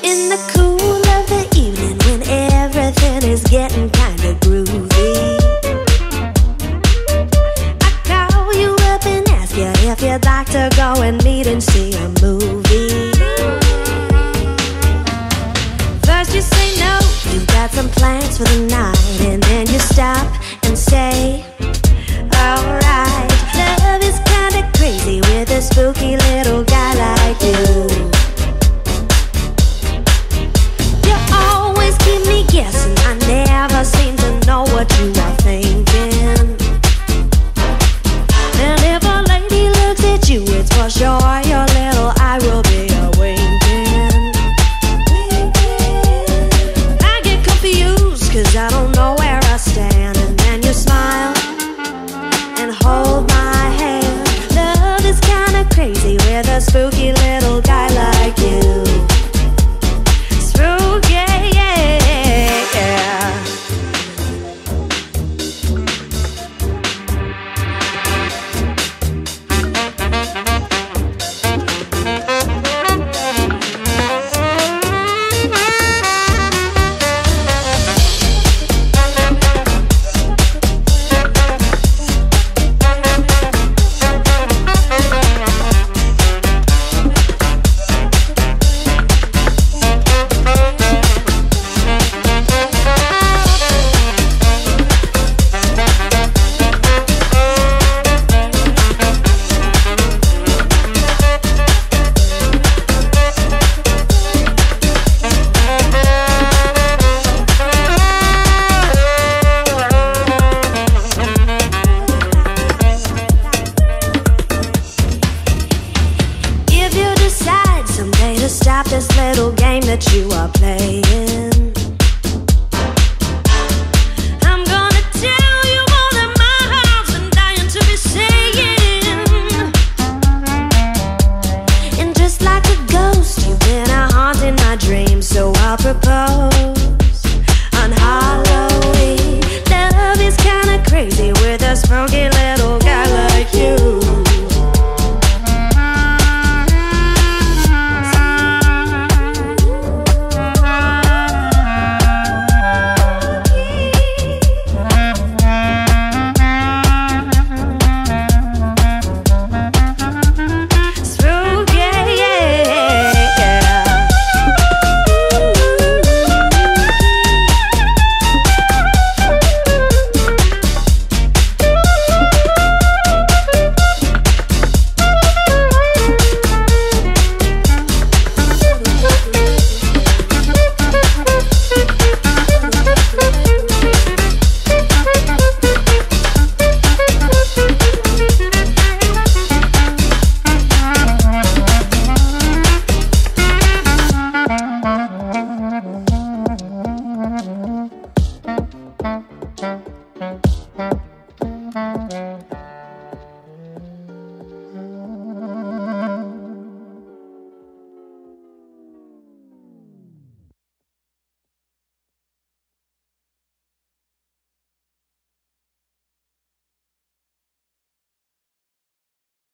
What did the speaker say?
In the cool of the evening, when everything is getting kinda groovy, I call you up and ask you if you'd like to go and meet and see a movie. First you say no, you've got some plans for the night, and then you stop and say, alright. Love is kinda crazy with a spooky little guy like you. Keep me guessing, I never seem to know what you are thinking. And if a lady looks at you, it's for sure your little eye will be a-winking. I get confused, cause I don't know where I stand. And then you smile and hold my hand. Love is kinda crazy with a spooky little guy like you. Spooky. Stop this little game that you are playing.